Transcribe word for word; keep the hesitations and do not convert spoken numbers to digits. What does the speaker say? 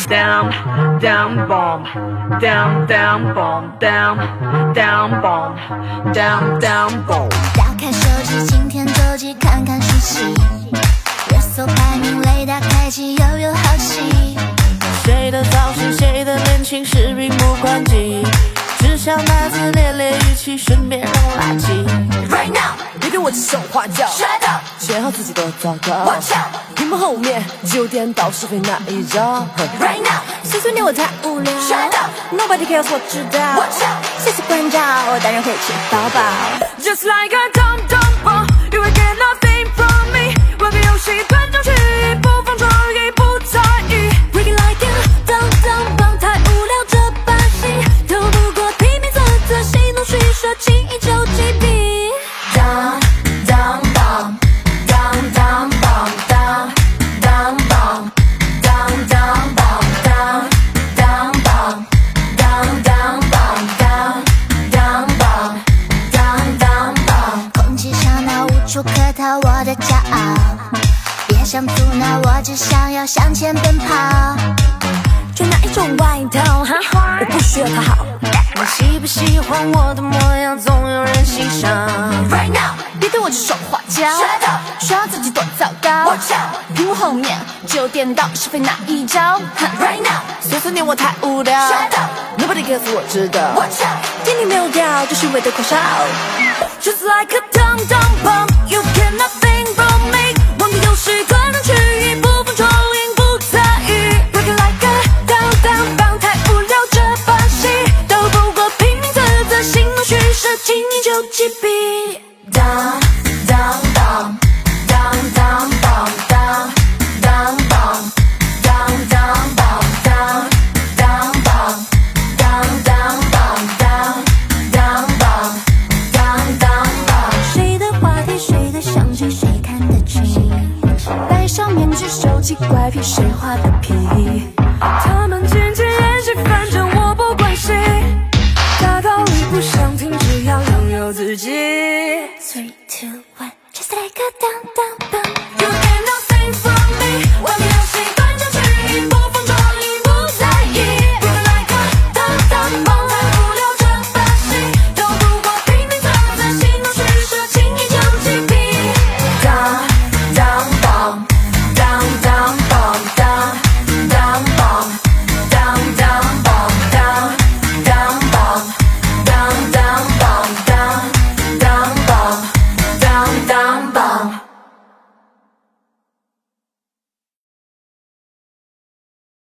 down down bomb down down bomb down down bomb down down bomb。 打开手机，今天周记看看讯息，热搜排名雷达开启，又有好戏。 谁的造型，谁的恋情是屏幕关机，只想拿字练练语气，顺便扔垃圾。Right now， 别对我指手画脚 ，Shut up， 写好自己的糟糕。Watch out， 屏幕后面只有颠倒是非那一招。Right now， 碎碎念我太无聊。Shut up，Nobody cares， 我知道。Watch out， 谢谢关照，我当然会吃饱饱。 Just like a dumb dumb bomb，you will get nothing from me。玩个游戏，断章取义，不放创意，不在意。Break it like a dumb dumb bomb， 太无聊这把戏，斗不过拼命啧啧，戏弄虚设，轻易就击毙。Dumb dumb bomb，dumb dumb bomb，dumb dumb bomb，dumb dumb bomb，dumb dumb bomb，dumb dumb bomb，dumb dumb bomb，dumb dumb bomb。 空气上那无处可逃，我的骄傲，别想阻挠我，只想要向前奔跑。 穿哪一种外套？哈，我不需要讨好。你喜不喜欢我的模样？总有人欣赏。Right now， 别对我指手画脚。Shut up， 说自己多糟糕。Watch out， 屏幕后面只有颠倒是非那一招。Right now， 碎碎念我太无聊。Shut up，Nobody cares， 我知道。Watch out， 天地没有掉，这是为的狂烧。Just like a dumb dumb bomb，you get nothing from me。玩个游戏，断章取义，不放创意，不在意。Break it like a dumb dumb bomb， 太无聊这把戏，斗不过拼命啧啧，形容虚设，轻易就击毙。Dumb dumb bomb，dumb dumb bomb，dumb dumb bomb，dumb dumb bomb，dumb dumb bomb，dumb dumb bomb，dumb dumb bomb，dumb dumb bomb。谁的话题，谁的相机，谁看得清？戴上面具，手机怪癖，谁画的皮？他们渐渐练习，反正我不关心。大道理不想听，只要拥有自己。 Three two one，just like a dumb